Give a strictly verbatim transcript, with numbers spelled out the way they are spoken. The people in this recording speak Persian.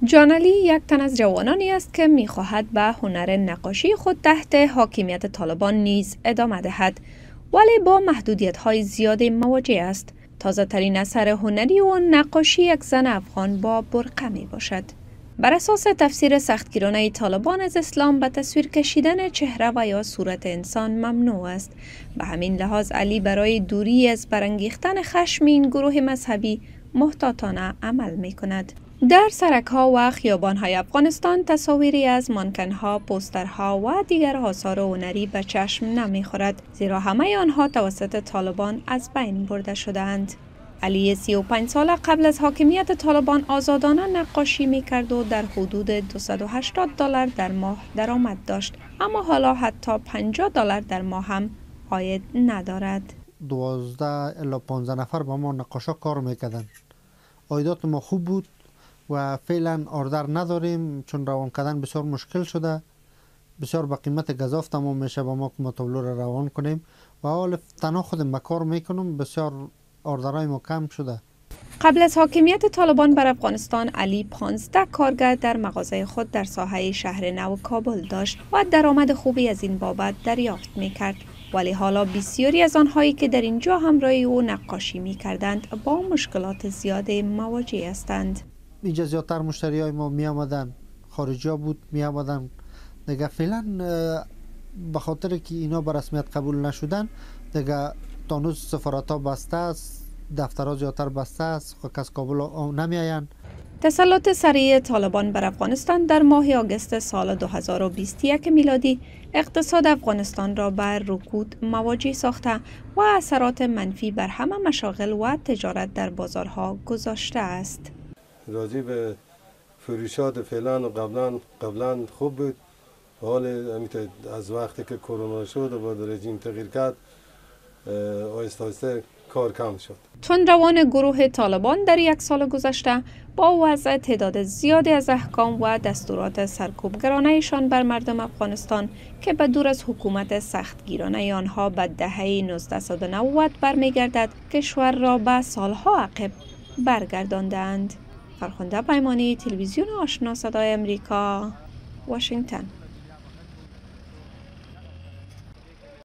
جان علی یک تن از جوانانی است که می‌خواهد به هنر نقاشی خود تحت حاکمیت طالبان نیز ادامه دهد، ولی با محدودیت‌های زیاد مواجه است. تازه ترین اثر هنری و نقاشی یک زن افغان با برقه می باشد. بر اساس تفسیر سختگیرانه طالبان از اسلام به تصویر کشیدن چهره و یا صورت انسان ممنوع است. به همین لحاظ علی برای دوری از برانگیختن خشم این گروه مذهبی محتاطانه عمل می کند. در سرک‌ها و خیابان‌های افغانستان تصاویری از مانکن‌ها، پوسترها و دیگر آثار هنری به چشم نمی‌خورد، زیرا همه آنها توسط طالبان از بین برده شده‌اند. علی سی و پنج ساله قبل از حاکمیت طالبان آزادانه نقاشی می‌کرد و در حدود دویست و هشتاد دلار در ماه درآمد داشت، اما حالا حتی پنجاه دلار در ماه هم عاید ندارد. دوازده الی پانزده نفر با ما نقاشا کار می‌کردند. عایدات ما خوب بود و فعلا آردر نداریم، چون روان کردن بسیار مشکل شده. بسیار با قیمت گزاف تمام میشه با ما که مطابلو را روان کنیم و حال تنها خودم کار میکنم. بسیار آردرهای ما کم شده. قبل از حاکمیت طالبان بر افغانستان علی پانزده کارگر در مغازه خود در ساحه شهر نو کابل داشت و درآمد خوبی از این بابت دریافت میکرد، ولی حالا بسیاری از آنهایی که در اینجا همراه او نقاشی میکردند با مشکلات زیاد مواجه هستند. اینجا زیادتر مشتری های ما می آمدن، خارجی ها بود می آمدن. دیگه فعلا به خاطر که اینا به رسمیت قبول نشدن دیگه تانوز سفارت ها بسته است، دفتر ها زیادتر بسته است، کس کابل نمی آین. تسلط سریع طالبان بر افغانستان در ماه آگوست سال دو هزار و بیست و یک میلادی اقتصاد افغانستان را بر رکود مواجه ساخته و اثرات منفی بر همه مشاغل و تجارت در بازارها گذاشته است. راجع به فروشات فعلا و قبلا قبلا خوب بود، حال از وقتی که کرونا شد و با رژیم تغییر کرد آهسته آهسته کار کم شد. تندروان گروه طالبان در یک سال گذشته با وضع تعداد زیادی از احکام و دستورات سرکوبگرانه‌شان بر مردم افغانستان که به دور از حکومت سختگیرانه آنها به دهه نوزده نود برمیگردد، کشور را به سالها عقب برگرداندند. فرخنده پیمانی، تلویزیون آشنا صدای امریکا، واشنگتن.